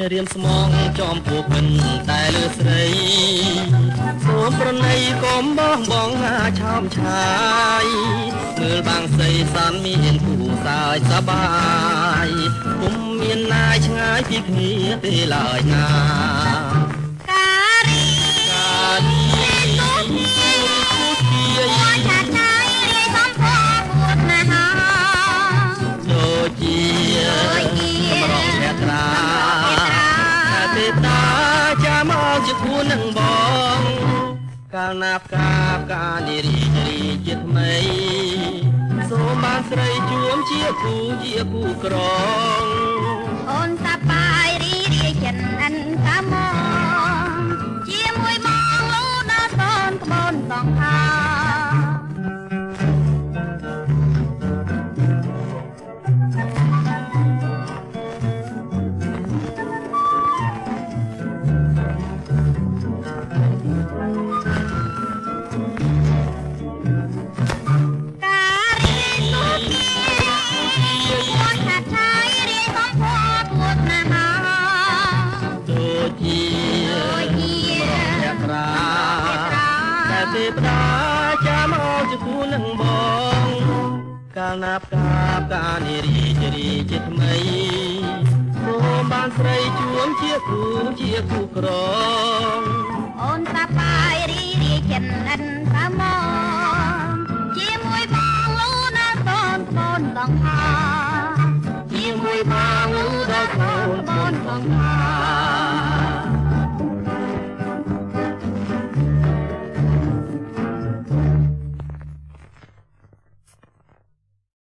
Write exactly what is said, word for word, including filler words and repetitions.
រៀមស្មងចំពោះពិនតែលើស្រីសូមប្រណីកុំបងបងឆោមឆាយមើលបាំងស្រីសានមានគូសាយសបាយគុំមានណាយឆ្ងាយពីគ្នាទេឡើយណាការីការីគូជាយឆាឆាយរីសំផពួតណាស់ដូចជាមរងភក្ត្រាតែទេវតាចាំមកជាគូនឹងបងកាលណាផ្កាផ្កានារីរីជាថ្មីសូមបានស្រីជួមជាគូជាគូក្រងអូនតាបាយរីរីចិនអិនកាមកជាមួយបងលូដល់តនក្បូនសងខាទេវតាចាំមកជាគូនឹងបងកាលណាផ្កាផ្កានារីរីជាថ្មីសូមបានស្រីជួមជាគូជាគូក្រង